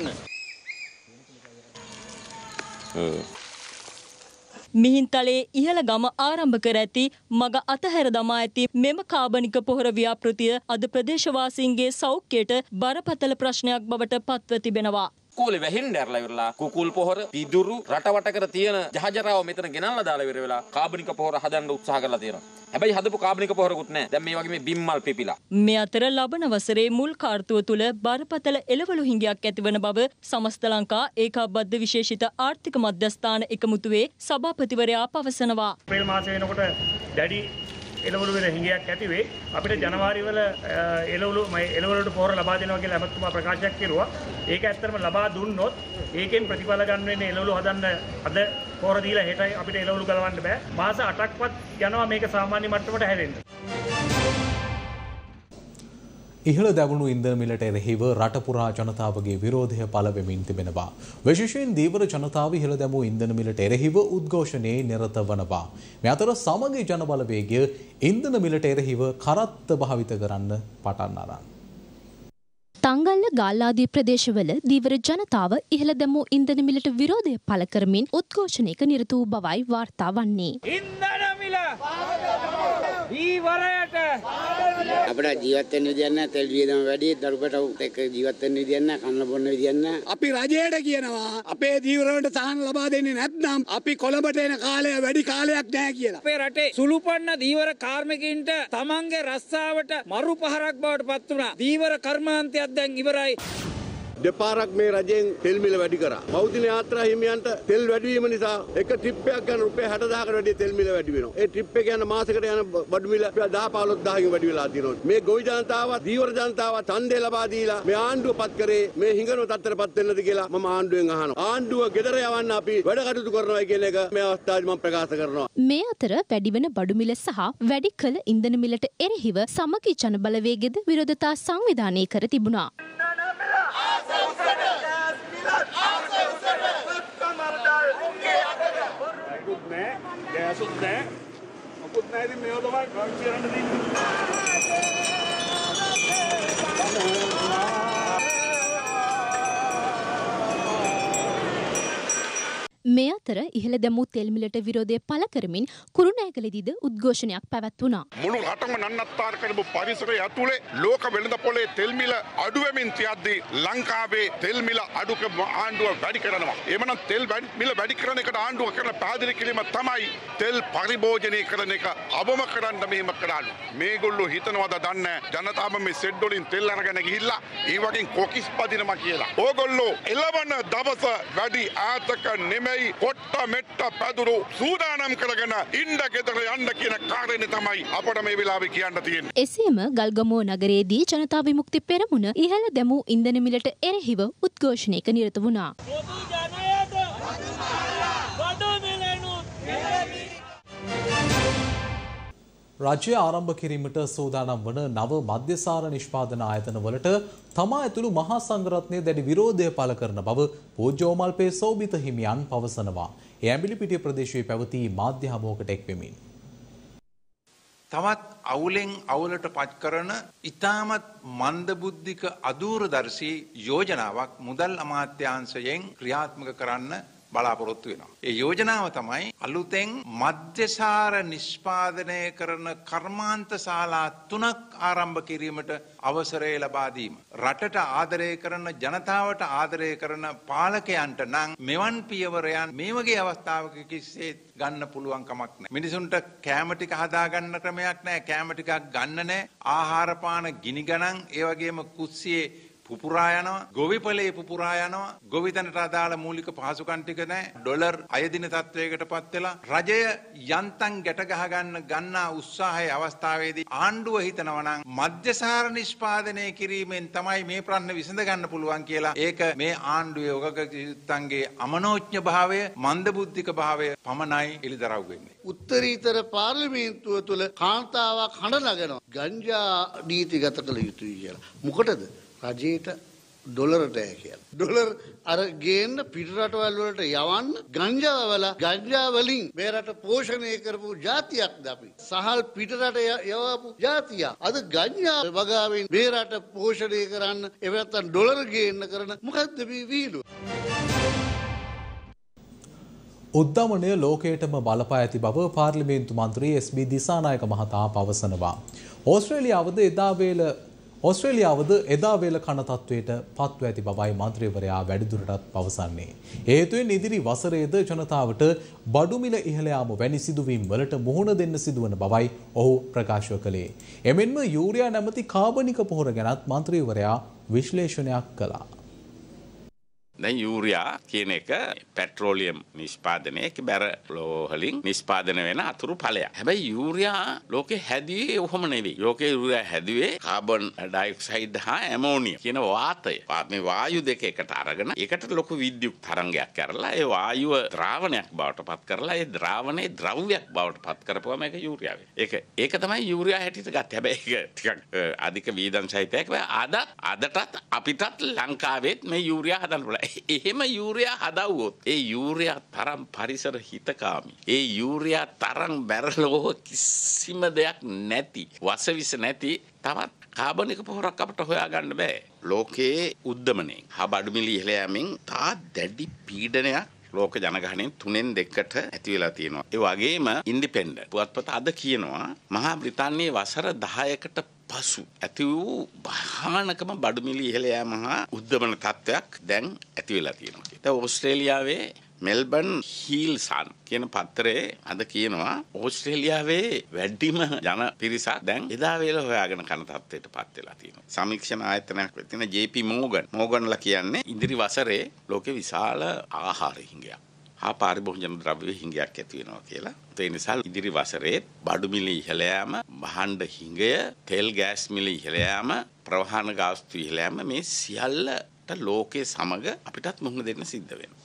මිහින්තලේ ඉහළ ගම ආරම්භ කර ඇති මග අතහැර දමා ඇති මෙම කාබනික පොහොර ව්‍යාපෘතිය අද ප්‍රදේශවාසීන්ගේ සෞඛ්‍යයට බරපතල ප්‍රශ්නයක් බවට පත්ව තිබෙනවා. කුකුලේ වැහින්න ඇරලා ඉවරලා කුකුල් පොහොර පිදුරු රටවට කර තියෙන ජහජරාව මෙතන ගෙනල්ලා දාලා ඉවර වෙලා කාබනික පොහොර හදන්න උත්සාහ කරලා තියෙනවා. හැබැයි හදපු කාබනික පොහොරකුත් නැහැ. දැන් මේ වගේ මේ බිම්මල් පිපිලා. මේ අතර ලබන වසරේ මුල් කාර්තුව තුල බරපතල එළවලු හිඟයක් ඇතිවන බව සමස්ත ලංකා ඒකාබද්ධ විශේෂිත ආර්ථික මධ්‍යස්ථාන එකමුතුවේ සභාපතිවරයා පවසනවා. අප්‍රේල් මාසයේ වෙනකොට දැඩි එළවලු වල හිඟයක් ඇති වේ. අපිට ජනවාරි වල එළවලු එළවලුට පොහොර ලබා දෙනවා කියලා අමතුමා ප්‍රකාශයක් කෙරුවා. ඒක ඇත්තටම ලබා දුන්නොත් ඒකෙන් ප්‍රතිඵල ගන්න වෙන්නේ එළවලු හදන්න අද පොහොර දීලා හෙටයි අපිට එළවලු ගලවන්න බෑ. මාස අටක්වත් යනවා මේක සාමාන්‍ය මට්ටමට හැරෙන්න. ඉහළ දැවුණු ඉන්ධන මිලට එරෙහිව රට පුරා ජනතාවගේ විරෝධය පළ වෙමින් තිබෙනවා. විශේෂයෙන් දීවර ජනතාව ඉහළ දැමූ ඉන්ධන මිලට එරෙහිව උද්ඝෝෂණයේ නිරත වනවා. මේ අතර සමගි ජන බලවේගය ඉන්ධන මිලට එරෙහිව කරත්ත භාවිත කරන්න පටන් අරන්. තංගල්ල ගාල්ලාදී ප්‍රදේශවල දීවර ජනතාව ඉහළ දැමූ ඉන්ධන මිලට විරෝධය පළ කරමින් උද්ඝෝෂණයක නිරත වූ බවයි වාර්තා වන්නේ. ඉන්ධන මිල ඊවරයට අපිට ජීවත් වෙන්න විදියක් නැහැ. තෙල් වියදම වැඩි, දරුපට එක්ක ජීවත් වෙන්න විදියක් නැහැ, කන්න බොන්න විදියක් නැහැ. අපි රජයට කියනවා අපේ දීවරවලට සහන ලබා දෙන්නේ නැත්නම් අපි කොළඹට එන කාලය වැඩි කාලයක් නැහැ කියලා. අපේ රටේ සුළුපන්න දීවර කාර්මිකයින්ට තමන්ගේ රස්සාවට මරු පහරක් බවට පත් වුණා. දීවර කර්මාන්තයක් දැන් ඉවරයි. දෙපාරක් මේ රජයෙන් තෙල් මිල වැඩි කරා. බෞද්ධ යාත්‍රා හිමියන්ට තෙල් වැඩි වීම නිසා එක ට්‍රිප් එකක් ගන්න රුපියල් හැට දහසකට වැඩි තෙල් මිල වැඩි වෙනවා. ඒ ට්‍රිප් එක යන මාසෙකට යන බඩු මිල රුපියල් දහ පහළොස් දහසකින් වැඩි වෙලා තියෙනවා. මේ ගොවි ජනතාව, දීවර ජනතාව ඡන්දය ලබා දීලා මේ ආණ්ඩුව පත් කරේ මේ හිඟන තත්ත්වයටපත් වෙන්නද කියලා මම ආණ්ඩුවෙන් අහනවා. ආණ්ඩුව ගෙදර යවන්න අපි වැඩ කටයුතු කරනවා කියන එක මේ අවස්ථාවේ මම ප්‍රකාශ කරනවා. මේ අතර වැඩිවන බඩු මිල සහ වැඩි කළ ඉන්ධන මිලට එරෙහිව සමගි ජන බලවේගෙද විරෝධතා සංවිධානය කර තිබුණා. මේ අතර ඉහළ දැමූ තෙල් මිලට විරෝධය පළ කරමින් කුරුණෑගලදීද උද්ඝෝෂණයක් පැවැත්වුණා. මුළු රටම නන්නත්තර කරපු පරිසරය ඇතුලේ ලෝක වෙළඳ පොලේ තෙල් මිල අඩු වෙමින් තියද්දී ලංකාවේ තෙල් මිල අඩුක ආණ්ඩුව වැඩි කරනවා. එමනම් තෙල් මිල වැඩි කරන එකට ආණ්ඩුව කරන පැහැදිලි කිරීම තමයි තෙල් පරිභෝජනය කරන එක අවම කරන්න මෙහෙම කරන්නේ. මේගොල්ලෝ හිතනවාද දන්නේ ජනතාව මේ සෙඩ් වලින් තෙල් අරගෙන ගිහිල්ලා ඒ වගේ කොකිස් පදිනවා කියලා. ඕගොල්ලෝ එළවන දවස වැඩි ඈතක නෙමෙයි කොට්ට මෙට්ට පැදුරු සූදානම් කරගෙන ඉන්න ගෙදර යන්න කියන කාරණේ තමයි අපට මේ වෙලාවේ කියන්න තියෙන්නේ. එසේම ගල්ගමුව නගරයේදී ජනතා විමුක්ති පෙරමුණ ඉහළ දැමූ ඉන්ධන මිලට එරෙහිව උද්ඝෝෂණයක නිරත වුණා. රජය ආරම්භ කිරීමට සූදානම් වන නව මධ්‍යසාර නිෂ්පාදන ආයතන වලට තමා ඇතුළු මහා සංඝරත්නය දැඩි විරෝධය පළ කරන බව පූජ්‍යෝමල්පේ සෝබිත හිමියන් පවසනවා. ඒ ඇඹිලිපිටිය ප්‍රදේශයේ පැවති මාධ්‍ය හමුවකට එක් වෙමින්. තවත් අවුලෙන් අවුලට පත් කරන ඉතාමත් මන්දබුද්ධික අදූරදර්ශී යෝජනාවක් මුදල් අමාත්‍යාංශයෙන් ක්‍රියාත්මක කරන්න බලාපොරොත්තු වෙනවා. ඒ යෝජනාව තමයි අලුතෙන් මධ්‍යසාර නිෂ්පාදනය කරන කර්මාන්ත ශාලා තුනක් ආරම්භ කිරීමට අවසරය ලබා දීම. රටට ආදරය කරන ජනතාවට ආදරය කරන පාලකයන්ට නම් මෙවන් පියවරයන් මේ වගේ අවස්ථාවක කිසිසේත් ගන්න පුළුවන් කමක් නැහැ. මිනිසුන්ට කැම ටික හදා ගන්න ක්‍රමයක් නැහැ. කැම ටිකක් ගන්න නැහැ. ආහාර පාන ගිනි ගණන් ඒ වගේම කුස්සියේ පුපුරා යනවා, ගොවිපලේ පුපුරා යනවා, ගොවිතැනට අදාළ මූලික පහසුකම් ටික නැහැ. ඩොලර් අයදින තත්වයකටපත් වෙලා රජය යන්තම් ගැට ගහ ගන්න ගන්නා උත්සාහයේ අවස්ථාවේදී ආණ්ඩුව හිතනවා නම් මධ්‍යසාර නිෂ්පාදනය කිරීමෙන් තමයි මේ ප්‍රශ්න විසඳ ගන්න පුළුවන් කියලා. ඒක මේ ආණ්ඩුවේ ඔගකයුත්තන්ගේ අමනෝඥ භාවය, මන්දබුද්ධික භාවය පමණයි එළිදරව් වෙන්නේ. උත්තරීතර පාර්ලිමේන්තුව තුළ කාන්තාවක් හඬ නගනවා ගංජා නීතිගත කළ යුතුයි කියලා. මොකටද? රජයට ඩොලරට ෑ කියලා. ඩොලර් අර ගේන්න පිට රටවල් වලට යවන්න ගංජා වල ගංජා වලින් මේ රට පෝෂණය කරපු ජාතියක්ද අපි. සහල් පිට රට යවපු ජාතියක්. අද ගංජා වගාවෙන් මේ රට පෝෂණය කරන්න එහෙම නැත්නම් ඩොලර් ගේන්න කරන මොකද්ද මේ වීලුව? උද්දමනය ලෝකයටම බලපා ඇති බව පාර්ලිමේන්තු මන්ත්‍රී එස් බී දිසානායක මහතා පවසනවා. ඕස්ට්‍රේලියාවද එදා වේල ඔස්ට්‍රේලියාවද එදා වේල කන තත්වයට පත්ව ඇති බවයි මන්ත්‍රීවරයා වැඩිදුරටත් පවසන්නේ. හේතුවෙන් ඉදිරි වසරේද ජනතාවට බඩු මිල ඉහළ යාම වැනි සිදුවීම් වලට මුහුණ දෙන්න සිදුවන බවයි ඔහු ප්‍රකාශ කළේ. එමෙන්ම යූරියා නැමැති කාබනික පොහොර ගැනත් මන්ත්‍රීවරයා විශ්ලේෂණයක් කළා. දැන් යූරියා කියන එක පෙට්‍රෝලියම් නිෂ්පාදනයේ බැරලෝ වලින් නිෂ්පාදනය වෙන අතුරු ඵලයක්. හැබැයි යූරියා ලෝකේ හැදුවේ ඔහොම නෙවෙයි. ලෝකේ යූරියා හැදුවේ කාබන් ඩයොක්සයිඩ් හා ඇමෝනියම් කියන වාතය. මේ වායු දෙක එකට අරගෙන ඒකට ලොකු විද්‍යුත් තරංගයක් කරලා ඒ වායුව ද්‍රාවණයක් බවට පත් කරලා ඒ ද්‍රාවණේ ද්‍රව්‍යයක් බවට පත් කරපුවම ඒක යූරියා වෙනවා. ඒක ඒක තමයි යූරියා හැටියට ගත්තේ. හැබැයි ඒක ටිකක් අධික වීදම් සහිතයක්. අද අදටත් අපිටත් ලංකාවෙත් මේ යූරියා හදන්න පුළුවන්. එහෙම යූරියා හදවුවොත් ඒ යූරියා තරම් පරිසර හිතකාමී, ඒ යූරියා තරම් බැරලෝ කිසිම දෙයක් නැති, වසවිස නැති තවත් කාබනික පොහොරක් අපට හොයාගන්න බෑ. ලෝකයේ උද්දමනයෙන් හා බඩු මිල ඉහළ යමින් තා දැඩි පීඩනයක් ලෝක ජනගහනයෙන් තුනෙන් දෙකට ඇති වෙලා තියෙනවා. ඒ වගේම ඉන්ඩිපෙන්ඩන්ට් පුවත්පත අද කියනවා මහා බ්‍රිතාන්‍යයේ වසර දහයකට පසු ඇති වූ භයානකම බඩු මිල ඉහළ යාම හා උද්දමන තත්ත්වයක් දැන් ඇති වෙලා තියෙනවා. ඒත් ඕස්ට්‍රේලියාවේ මෙල්බන් හීල් සන් කියන පත්තරේ අද කියනවා ඕස්ට්‍රේලියාවේ වැඩිම ජන පිරිසක් දැන් එදා වේල හොයාගෙන කන තත්ත්වයට පත් වෙලා තියෙනවා. සමීක්ෂණ ආයතනයක් වෙතින ජේ.පී. මෝගන් මෝගන්ලා කියන්නේ ඉදිරි වසරේ ලෝකේ විශාල ආහාර හිඟයක් හා පාරිභෝජන ද්‍රව්‍ය හිඟයක් ඇති වෙනවා කියලා. ඒ නිසා ඉදිරි වසරේ බඩු මිල ඉහළ යාම, භාණ්ඩ හිඟය, තෙල් ගෑස් මිල ඉහළ යාම, ප්‍රවාහන ගාස්තු ඉහළ යාම මේ සියල්ලට ලෝකයේ සමග අපිටත් මුහුණ දෙන්න සිද්ධ වෙනවා.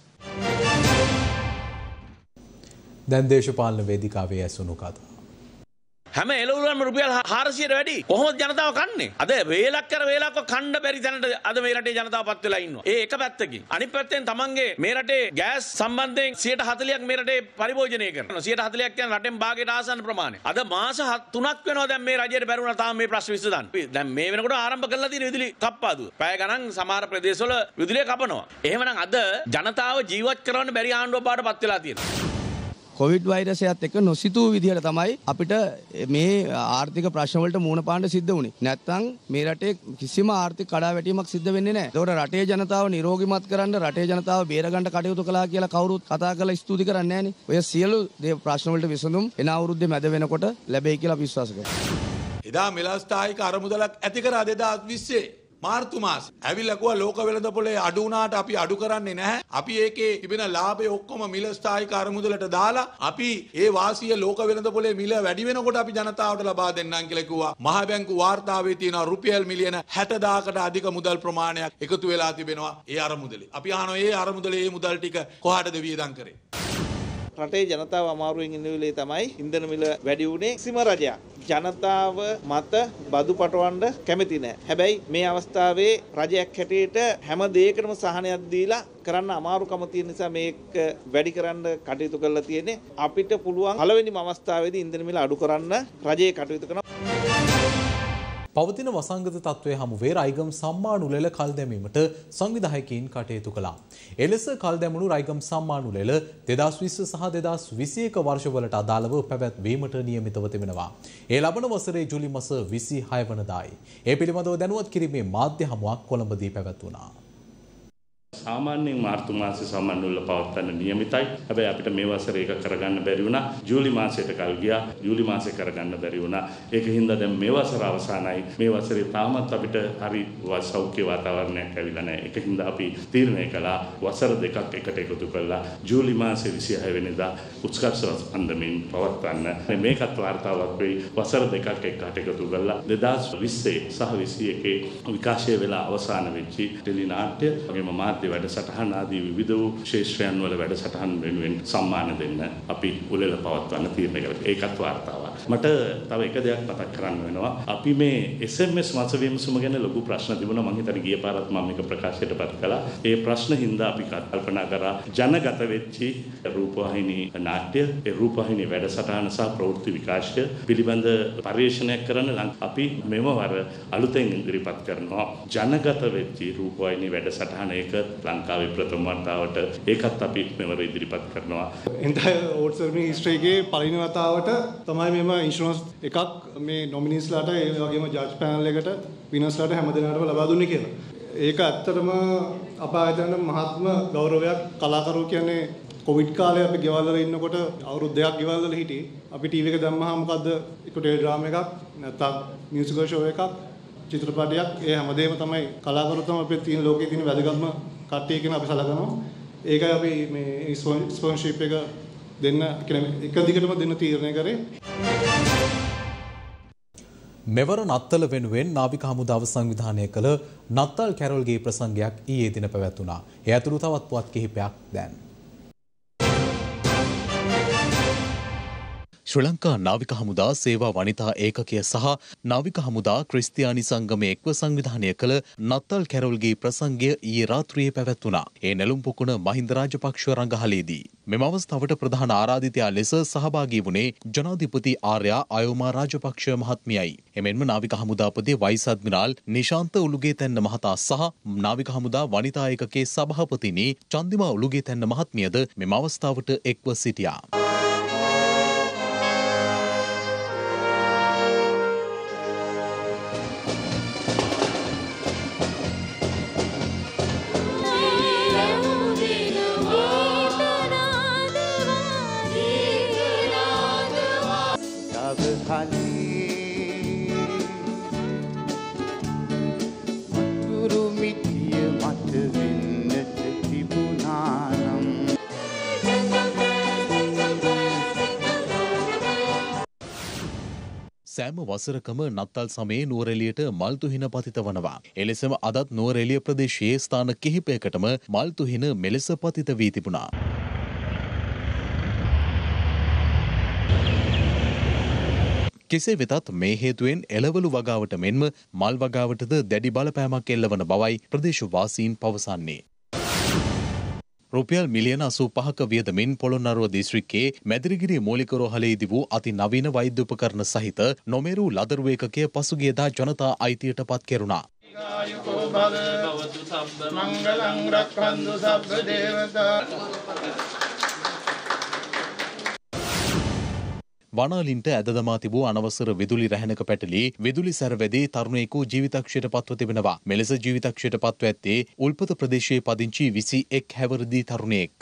දැන් දේශපාලන වේදිකාවේ ඇසුණු කතා. හැම එළවලුවම රුපියල් හාරසියයට වැඩි. කොහොමද ජනතාව කන්නේ? අද වේලක් කර වේලක්ව කන්න බැරි තැනට අද මේ රටේ ජනතාව පත් වෙලා ඉන්නවා. ඒ එක පැත්තකින්. අනිත් පැත්තෙන් තමන්ගේ මේ රටේ ගෑස් සම්බන්ධයෙන් සියයට හතළියක් මේ රටේ පරිභෝජනය කරනවා. සියයට හතළියක් කියන්නේ රටෙන් භාගයට ආසන්න ප්‍රමාණය. අද මාස තුනක් වෙනවා දැන් මේ රජයට බැරුණා තාම මේ ප්‍රශ්න විසඳන්න. දැන් මේ වෙනකොට ආරම්භ කරලා තියෙන විදුලි කප්පාදුව. පැය ගණන් සමහර ප්‍රදේශවල විදුලිය කපනවා. එහෙමනම් අද ජනතාව ජීවත් කරවන්න බැරි ආණ්ඩුවක් බවට පත් වෙලා තියෙනවා. කොවිඩ් වෛරසයත් එක්ක නොසිතූ විදිහට තමයි අපිට මේ ආර්ථික ප්‍රශ්න වලට මුහුණ පාන්න සිද්ධ වුණේ. නැත්තම් මේ රටේ කිසිම ආර්ථික කඩාවැටීමක් සිද්ධ වෙන්නේ නැහැ. ඒතකොට රටේ ජනතාව නිරෝගීමත් කරන්න, රටේ ජනතාව බේරගන්න කටයුතු කළා කියලා කවුරුත් කතා කරලා ස්තුති කරන්නේ නැහනේ. ඔය සියලු දේ ප්‍රශ්න වලට විසඳුම් එන අවුරුද්දේ මැද වෙනකොට ලැබෙයි කියලා අපි විශ්වාස කරනවා. එදා මෙලස්ථායික අරමුදලක් ඇති කරා දෙදාස් විස්සේ මාර්තු මාසේ. ඇවිල්ලා කිව්වා ලෝක වෙළඳපොලේ අඩු වුණාට අපි අඩු කරන්නේ නැහැ. අපි ඒකේ තිබෙන ලාභය ඔක්කොම මිල ස්ථායික අරමුදලට දාලා අපි ඒ වාසිය ලෝක වෙළඳපොලේ මිල වැඩි වෙනකොට අපි ජනතාවට ලබා දෙන්නම් කියලා කිව්වා. මහ බැංකු වාර්තාවේ තියෙන රුපියල් මිලියන හැටදාහකට අධික මුදල් ප්‍රමාණයක් එකතු වෙලා තිබෙනවා ඒ අරමුදලේ. අපි අහනවා ඒ අරමුදලේ මේ මුදල් ටික කොහාටද වියදම් කරේ? රටේ ජනතාව අමාරුවෙන් ඉන්න වෙලේ තමයි ඉන්ධන මිල වැඩි වුණේ. කිසිම රජයක් ජනතාව මත බදු පටවන්න කැමති නැහැ. හැබැයි මේ අවස්ථාවේ රජයක් හැටියට හැම දෙයකටම සහනයක් දීලා කරන්න අමාරුකම තියෙන නිසා මේක වැඩි කරන්න කටයුතු කරලා තියෙන්නේ. අපිට පුළුවන් පළවෙනිම අවස්ථාවේදී ඉන්ධන මිල අඩු කරන්න රජයේ කටයුතු කරනවා. පවතින වසංගත තත්ත්වය හමුවේ රයිගම් සම්මානුලෙල කල් දැමීමට සංවිධායකයින් කටයුතු කළා. එලෙස කල් දැමුණු රයිගම් සම්මානුලෙල දෙදහස් විස්ස සහ දෙදහස් විසි එක වර්ෂවලට අදාළව පැවැත්වීමට නියමිතව තිබෙනවා. ඒ ලබන වසරේ ජූලි මාස විසිහය වනදායි. ඒ පිළිබඳව දැනුවත් කිරීමේ මාධ්‍ය හමුවක් කොළඹදී පැවැත්වුණා. සාමාන්‍යයෙන් මාර්තු මාසේ සම්මානුල පවත්වන්න නියමිතයි. හැබැයි අපිට මේ වසරේ ඒක කරගන්න බැරි වුණා. ජූලි මාසයට කල් ගියා. ජූලි මාසේ කරගන්න බැරි වුණා. ඒකින්ද දැන් මේ වසර අවසానයි. මේ වසරේ තාමත් අපිට හරි සෞඛ්‍ය වාතාවරණයක් ඇවිල්ලා නැහැ. ඒකින්ද අපි තීරණය කළා වසර දෙකක් එකට එකතු කළා ජූලි මාසේ විසිහය වෙනිදා උත්කර්ෂ අන්දමින් පවත්වන්න. මේකත් වාර්තාවක් වෙයි. වසර දෙකක් එකට එකතු කළා දෙදහස් විස්සේ සහ විසි එකේ විකාශය වෙලා අවසාන වෙච්ච ටෙලි නාට්‍ය වගේම මාධ්‍ය වැඩසටහන් ආදී විවිධ වූ ශේෂ්ත්‍රයන් වල වැඩසටහන් වෙනුවෙන් සම්මාන දෙන්න අපි උළෙල පවත්වන්න තීරණය කළා. ඒකත් වාර්තාවක්. මට තව එක දෙයක් මතක් කරන්න වෙනවා. අපි මේ එස් එම් එස් මත විමසුම ගැන ලොකු ප්‍රශ්න තිබුණා. මම හිතන්නේ ගිය පාරත් මම මේක ප්‍රකාශයටපත් කළා. ඒ ප්‍රශ්න හින්දා අපි කල්පනා කරා ජනගත වෙච්චි රූපවාහිනී නාට්‍ය, ඒ රූපවාහිනී වැඩසටහන සහ ප්‍රවෘත්ති විකාශය පිළිබඳ පරිශීලනයක් කරන අපි මෙම වර අලුතෙන් ඉදිරිපත් කරනවා. ජනගත වෙච්චි රූපවාහිනී වැඩසටහන ඒක ලංකාවේ ප්‍රථම වතාවට ඒකත් අපි මෙවර ඉදිරිපත් කරනවා. එන්ටයර් ඕට් සර්විං හිස්ටරි එකේ පළවෙනි වතාවට තමයි මෙම ඉන්ෂුරන්ස් එකක් මේ නොමිනීස්ලාට ඒ වගේම ජජ් පැනල් එකට විනර්ස්ලාට හැම දෙනාටම ලබා දුන්නේ කියලා. ඒක ඇත්තටම අප ආයතන මහත්ම ගෞරවයක්. කලාකරුවෝ කියන්නේ කොවිඩ් කාලේ අපි ගෙවල් වල ඉන්නකොට අවුරුදු දෙකක් ගෙවල් වල හිටියේ. අපි ටීවී එක දැම්මහම මොකද්ද එක ටෙලිඩ්‍රාම එකක් නැත්නම් මියුසිකල් ෂෝ එකක් චිත්‍රපටයක් ඒ හැමදේම තමයි කලාකරුවෝ තමයි අපේ තියෙන ලෝකයේ තියෙන වැදගත්ම කට්ටිය කියන අපි සලකනවා. ඒකයි අපි මේ ස්පොන්සර්ෂිප් එක දෙන්න කියන්නේ එක දිගටම දෙන්න තීරණය කරේ. මෙවර නත්තල වෙනුවෙන් නාවික හමුදාව සංවිධානය කළ නත්තල් කැරොල්ගේ ප්‍රසංගයක් ඊයේ දින පැවැත්වුණා. ඒ අතුරු තවත් පුවත් කිහිපයක් දැන්. ශ්‍රී ලංකා නාවික හමුදා සේවා වනිතා ඒකකය සහ නාවික හමුදා ක්‍රිස්තියානි සංගමය එක්ව සංවිධානය කළ නත්තල් කැරොල්ගේ ප්‍රසංගය ඊයේ රාත්‍රියේ පැවැත්වුණා. ඒ නැළුම් පොකුණ මහින්ද රාජපක්ෂ රංගහලේදී. මෙම අවස්ථාවට ප්‍රධාන ආරාධිතයා ලෙස සහභාගී වුණේ ජනාධිපති ආර්යා අයෝමා රාජපක්ෂ මහත්මියයි. එමෙන්ම නාවික හමුදාපති වයිස් අද්මිරාල් නිශාන්ත උළුගේතැන්න මහතා සහ නාවික හමුදා වනිතා ඒකකයේ සභාපතිනි චන්දිමා උළුගේතැන්න මහත්මියද මෙම අවස්ථාවට එක්ව සිටියා. සෑම වසරකම නත්තල් සමයේ නුවරඑළියට මල් තුහින පතිත වනවා. එලෙසම අදත් නුවරඑළිය ප්‍රදේශයේ ස්ථාන කිහිපයකටම මල් තුහින මෙලෙස පතිත වී තිබුණා. කෙසේ වෙතත් මේ හේතුවෙන් එළවලු වගාවට මෙන්ම මල් වගාවටද දැඩි බලපෑමක් එල්ලවන බවයි ප්‍රදේශවාසීන් පවසන්නේ. රුපියල් මිලියන අසූපහක වියදමින් පොළොන්නරුව දිස්ත්‍රික්කයේ මැදිරිගිරිය මූලික රෝහලේදී වූ අති නවීන වෛද්‍ය උපකරණ සහිත නොමෙරු ලදරු ඒකකය පසුගියදා ජනතා අයිතියට පත් කෙරුණා. වනාලින්ට ඇද දමා තිබූ අනවසර විදුලි රැහැනක පැටලී විදුලි සැරවැදී තරුණයෙකු ජීවිතක්ෂයට පත්ව තිබෙනවා. මෙලෙස ජීවිතක්ෂයට පත්ව ඇත්තේ උල්පත ප්‍රදේශයේ පදිංචි විසි එක් හැවිරිදි තරුණයෙක්.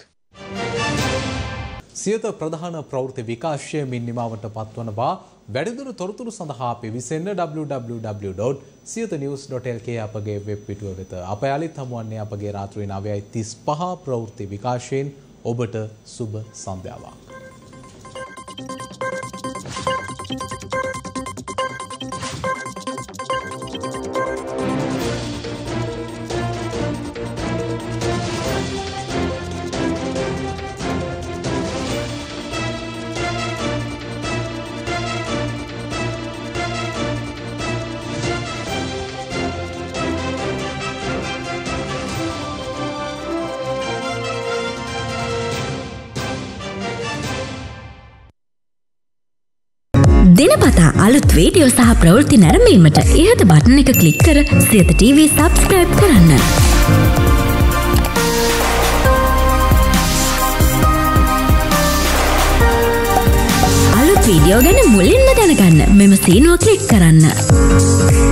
සියත ප්‍රධාන ප්‍රවෘත්ති විකාශයමින් නිමාවට පත්වනවා. වැඩිදුර තොරතුරු සඳහා පිවිසෙන්න W W W dot Siyatha news dot L K අපගේ වෙබ් පිටුව වෙත. අප යලිත් හමුවන්නේ අපගේ රාත්‍රී නවයයි තිස්පහ ප්‍රවෘත්ති විකාශයෙන්. ඔබට සුබ සන්ධ්‍යාවක්. දිනපතා අලුත් වීඩියෝ සහ ප්‍රවෘත්ති නැරඹීමට ඉහත බටන් එක ක්ලික් කර සියත ටීවී සබ්ස්ක්‍රයිබ් කරන්න. අලුත් වීඩියෝ ගැන මුලින්ම දැනගන්න මෙම සීනුව ක්ලික් කරන්න.